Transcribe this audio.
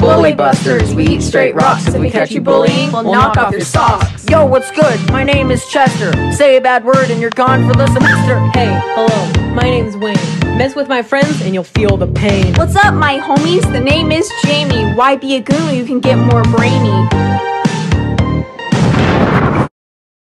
bully busters. We eat straight rocks. If we catch you bullying, we'll knock off your socks. Yo, what's good? My name is Chester. Say a bad word and you're gone for the semester. Hey, hello, my name's Wayne. Mess with my friends and you'll feel the pain. What's up, my homies? The name is Jamie. Why be a goon when you can get more brainy?